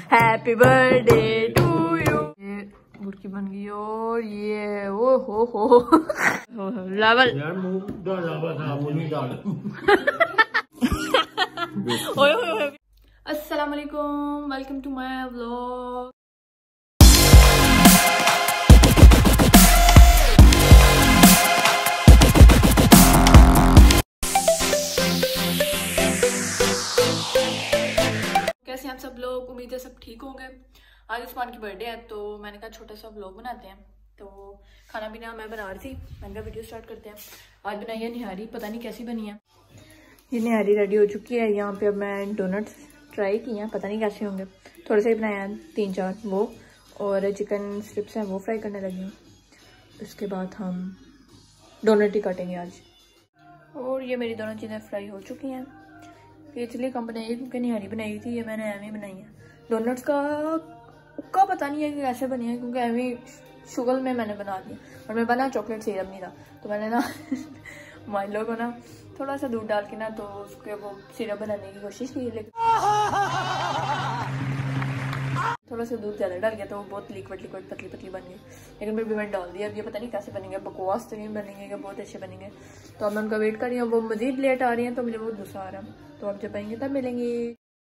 Happy birthday to you. ये बुर्की बन गई और ये ओ हो लेवल यार मुंह डाला था वो नहीं डाला। ओए अस्सलाम वालेकुम, वेलकम टू माय व्लॉग। कैसे हैं आप सब लोग? उम्मीद है सब ठीक होंगे। आज उस्मान की बर्थडे है तो मैंने कहा छोटा सा व्लॉग बनाते हैं। तो खाना पीना मैं बना रही थी, मैंने कहा वीडियो स्टार्ट करते हैं। आज बनाई है निहारी, पता नहीं कैसी बनी है। ये निहारी रेडी हो चुकी है। यहाँ पे अब मैं डोनट्स ट्राई किए हैं, पता नहीं कैसे होंगे। थोड़े से ही बनाए हैं 3-4 वो, और चिकन स्ट्रिप्स हैं वो फ्राई करने लगी हूँ। उसके बाद हम डोनट ही काटेंगे आज। और ये मेरी दोनों चीज़ें फ्राई हो चुकी हैं। ये इसलिए कम बनाई है क्योंकि निहारी बनाई थी, ये मैंने एवी बनाई है। डोनट्स का पता नहीं है कि कैसे बनी है, क्योंकि एवी शुगर में मैंने बना दिया और मैं बना चॉकलेट सिरप नहीं था। तो मैंने ना माइलो को ना थोड़ा सा दूध डाल के ना तो उसके वो सिरप बनाने की कोशिश की, लेकिन थोड़ा सा दूध ज़्यादा डाल गया तो वो बहुत लिक्विड पतली पतली बन गई। लेकिन फिर भी मैंने डाल दिया। अब ये पता नहीं कैसे बनेंगे, बकवास तो नहीं बनेंगे कि बहुत अच्छे बनेंगे। तो अब मैं उनका वेट कर रही हूँ, वो मजीद लेट आ रही हैं तो मुझे बहुत गुस्सा आ रहा है। तो अब जब आएंगे तब मिलेंगे।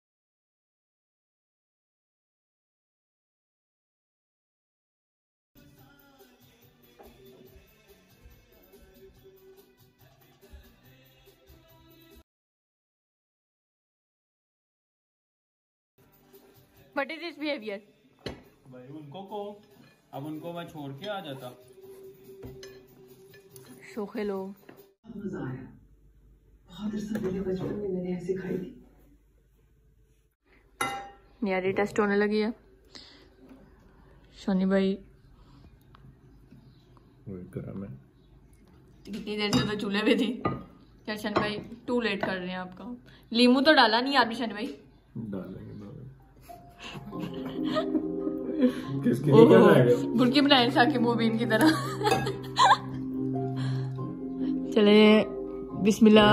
What is this behavior? भाई उनको को अब उनको मैं छोड़ के आ जाता। शोखे लोग। मजा आया, बहुत अरसा पहले बचपन में मैंने ऐसे खाई थी। निहारी टेस्ट होने लगी है। शनि भाई कितनी देर से तो चूल्हे पे थी। क्या शनि भाई टू लेट कर रहे हैं आपका? लीमू तो डाला नहीं आपने शनि भाई? डालेंगे बुर्की बनाए साकिब मुबीन की तरह। चले बिस्मिल्लाह।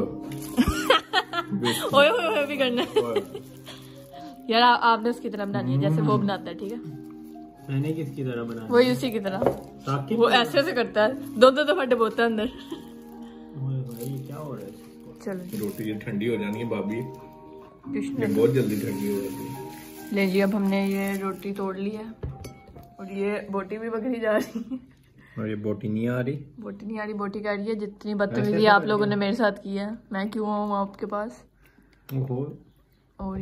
ओए ओए भी करना है यार। आपने उसकी तरह बनानी है जैसे वो बनाता है, ठीक है? मैंने किसकी तरह बनाया? वही उसी की तरह। वो ऐसे ऐसे करता है, दो दफा डबोता है अंदर। भाई क्या हो रहा है? चलो रोटी ये ठंडी हो जानी है भाभी, ये बहुत जल्दी ठंडी हो जाती है। ले जी, अब हमने ये रोटी तोड़ ली है और ये बोटी भी बकरी जा रही है। और ये बोटी नहीं आ रही। बोटी नहीं आ रही, बोटी कह रही है जितनी बदतमीजी आप लोगों ने मेरे साथ की है मैं क्यों आऊँ आपके पास। और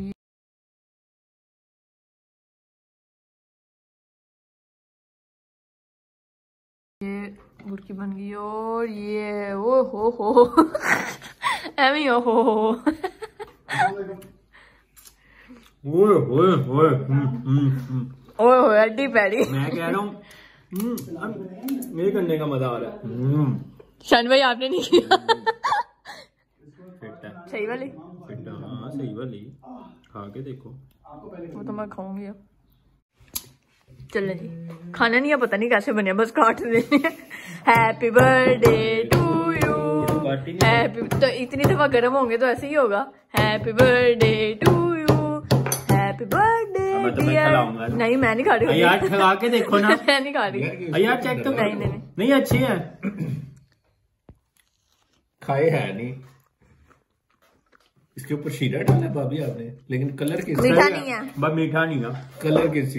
ये बुर्की बन गई और ये ओ हो एवी हो ओए अड्डी पैडी। मैं कह रहा हूँ ये करने का मजा आ रहा है। शन भाई आपने नहीं किया। सही वाली? हाँ सही वाली, खा के देखो। वो तो मैं खाऊंगी अब। चलने जी, खाना नहीं है, पता नहीं कैसे बने, बस काट देने। Happy birthday to you. Happy तो इतनी दफा गर्म होंगे तो ऐसे ही होगा। Happy birthday to you, happy birthday dear. नहीं मैं नहीं खा रही। यार खा के देखो ना। मैं नहीं खा रही यार, चेक तो नहीं अच्छे हैं। खाए है नहीं, इसके ऊपर शीरा डाला भाभी आपने, लेकिन कलर किस मीठा नहीं है। बस मीठा नहीं है, कलर किस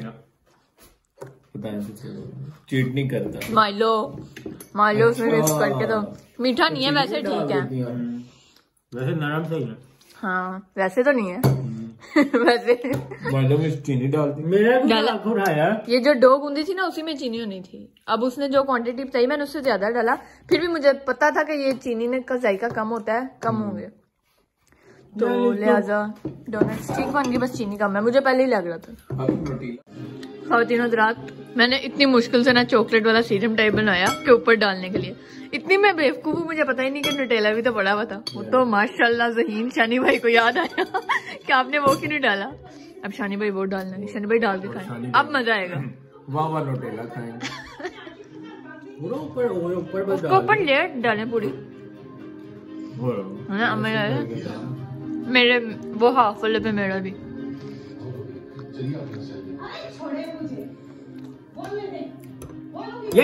पता चीट नहीं करता। माइलो उसमें मिक्स करके तो मीठा नहीं है, वैसे ठीक है। वैसे नरम सही है। हाँ वैसे तो नहीं है। वैसे माइलो में चीनी डालती डाला। ये जो डो गूंदी थी ना उसी में चीनी होनी थी। अब उसने जो क्वांटिटी बताई मैंने उससे ज्यादा डाला। फिर भी मुझे पता था कि ये चीनी का जायका कम होता है, कम होंगे तो लिहाजा डोनट्स ठीक बन गई, बस चीनी कम है। मुझे पहले ही लग रहा था। खातिनों रात मैंने इतनी मुश्किल से ना चॉकलेट वाला सीरम टाइप बनाया के ऊपर डालने के लिए। इतनी मैं बेवकूफ हूँ, मुझे पता ही नहीं कि न्यूटेला भी तो पड़ा हुआ था। वो तो माशाल्लाह ज़हीन शानी भाई को याद आया कि आपने वो क्यों नहीं डाला। अब शानी भाई वो डालना है, शानी भाई डाल के खाएं, अब मजा आएगा। वाह न्यूटेला खाएंगे। उसको ऊपर लेयर डालें पूरी, है ना? मेरे वो हाफ वाले पे मेरा भी ये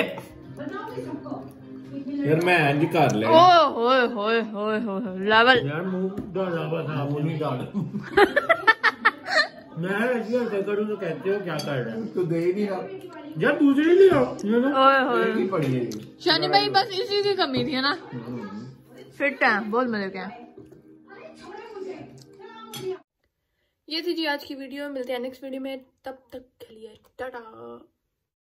यार मैं इंज कर ले ओए होए होए होए लेवल यार मुंह डाला था वो नहीं डाल मैं ऐसे करूँ तो कहते हो क्या कर रहा है तो दे ही नहीं रहा यार दूसरी ले आओ ओए होए नहीं पड़ी है शानी भाई बस इसी की कमी थी ना फिट है बहुत मजे के हैं। ये थी जी आज की वीडियो, मिलते हैं नेक्स्ट वीडियो में, तब तक के लिए टाटा।